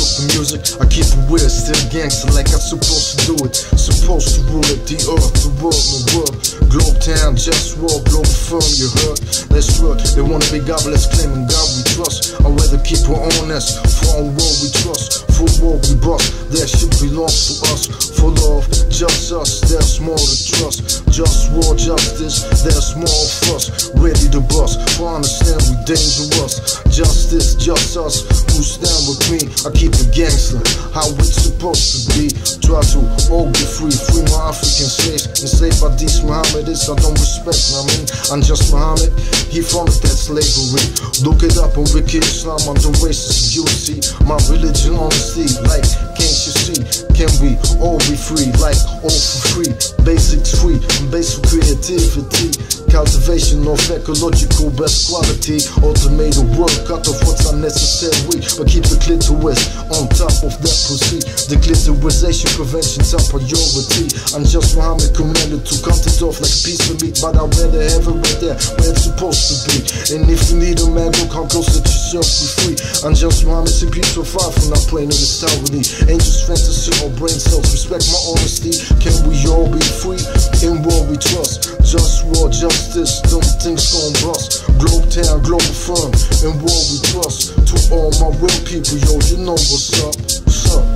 with the music, I keep it weird, still gangster like I'm supposed to do it. Supposed to rule it, the earth, the world, my world. Globe town, just war, global firm, you heard? Let's work, they wanna be godless, claiming God we trust. I'd rather keep it honest, for our world we trust. For war we bust, that shit belongs to us. For love, just us, there's more to trust. Just war, justice, there's more of us. Ready to bust, for understand we dangerous. Justice, just us, who stand with me. I keep it gangster, how it's supposed to be. Try to all be free, free my African slaves. Enslaved by these Mohammedists, I don't respect, I mean, I'm just Muhammad. He founded that slavery. Look it up on Wiki Islam, on the racist you see. My religion honesty, like, can't you see? Can we all be free, like, all for free? Basics free, basic creativity. Cultivation of ecological best quality. Automated work, cut off what's unnecessary, but keep the clitoris on top of that pussy. The clitorisation prevention top priority. I'm just Muhammad commanded to cut it off like a piece of meat, but I'd rather have it right there where it's supposed to be. And if you need a man, go come close, let yourself be free. I'm just Muhammad, see peace so far from not playing in this towerly. Angels, fantasy, or brain cells, respect my honesty. Can we all be free? In war we trust. Just war, justice, them things gon' bust. Globe town, global firm, in war we trust. To all my real people, yo, you know what's up, what's up.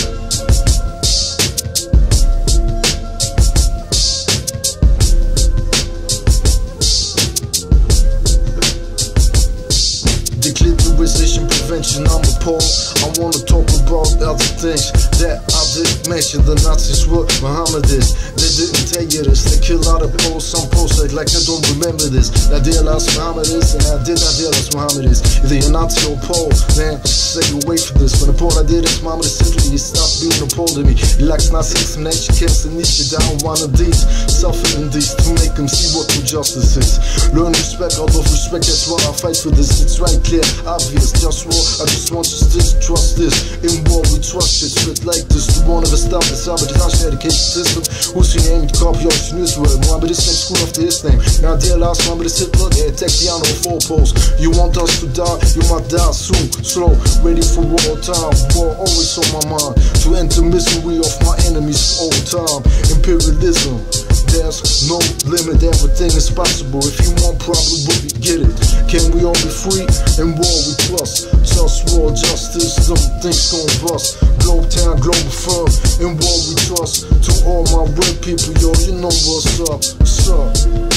Declitterization prevention, I'm appalled. I wanna talk about other things that I didn't mention. The Nazis were Mohammedists. They didn't tell you this. They kill out of Poles, some Poles act like I don't remember this. I realize Mohammedists and I did not realize Mohammedists. Either you're Nazi or Pole, then stay away from this. When the Pole I did is Mohammed simply he stopped being a Pole to me. He likes Nazi explanation, cares and niche down one of these. Suffering these to make them see what true justice is. Learn respect out of respect, that's why I fight for this. It's right clear, obvious, just war. I just want justice, trust this. In war we trust it, spit like this. The one of us stop the sabotage education system. Who's your name? Copy of Israel. Mohammed is next school after his name. Now dear last Mohammed is Hitler, they attack the honor of four poles. You want us to die, you might die soon. Slow, ready for war time. War always on my mind. To enter misery of my enemies all time. Imperialism, there's no limit, everything is possible. If you want probably will we get it. Can we all be free? In war we trust. Just war, justice, them things gon' bust. Globe town, global firm, in war we trust. To all my real people, yo, you know what's up, what's up.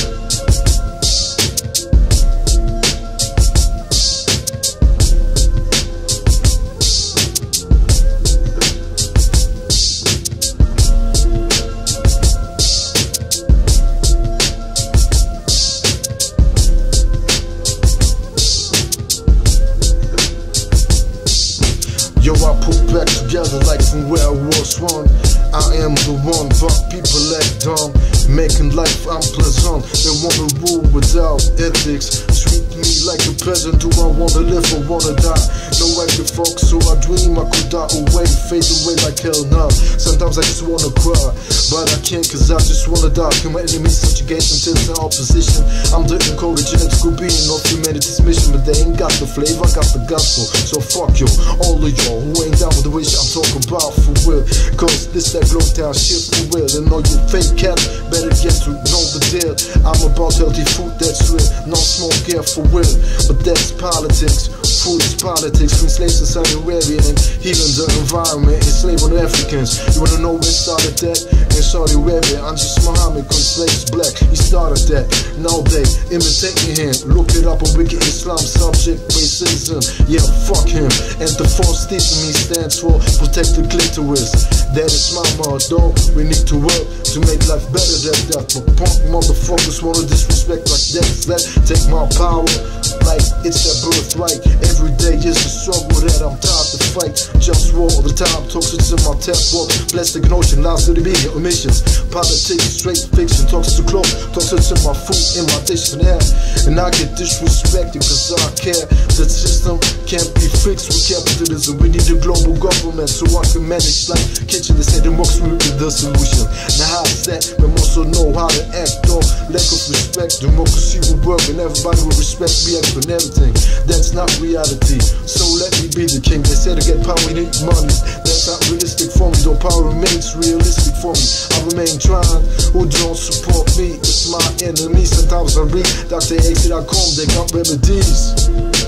Yo, I put back together like from where I was one. I am the one, but people act dumb, making life unpleasant. They wanna rule without ethics. Treat me like a peasant. Do I wanna live or wanna die? No I can focus, so I dream I could die away, fade away like hell now. Sometimes I just wanna cry, but I can't cause I just wanna die. Can my enemies subjugate until it's in opposition? I'm the encoded genetical being of humanity's mission, but they ain't got the flavor, I got the gospel. So fuck you, all of y'all who ain't down with the wish I'm talking about for real. Cause this that globe town shit for real. And all you fake cats better get to know the deal. I'm about healthy food that's real, no smoke here for real. But that's politics, food is politics. From slaves in Saudi Arabia and healing the environment, enslaving Africans. You wanna know where started that? In Saudi Arabia, I'm just Muhammad, cause slaves black, he started that. Now they imitating him, look it up on Wiki Islam, subject racism. Yeah, fuck him. And the false teaching me stands for protect the clitoris. That is my motto, we need to work to make life better than that. But punk motherfuckers wanna disrespect like that. Let take my power like it's their birthright. Every day is a struggle that I'm tired to fight. Just war all the time, toxics in my tap walk. Plastic notion, lies to the media, emissions. Politics, straight fiction, toxic to clothes, toxics in my food, in my dish and air. And I get disrespected cause I care. That system can't be fixed with capitalism. We need a global government so I can manage like kitchen. They say democracy will be the solution. Now how's that when most also know how to act on lack of respect. Democracy will work and everybody will respect me for everything. That's not reality, so let me be the king. They said to get power you need money. That's not realistic for me, though power remains realistic for me. I remain trying, who don't support me, it's my enemy. Sometimes I read Dr. AC.com, they got remedies.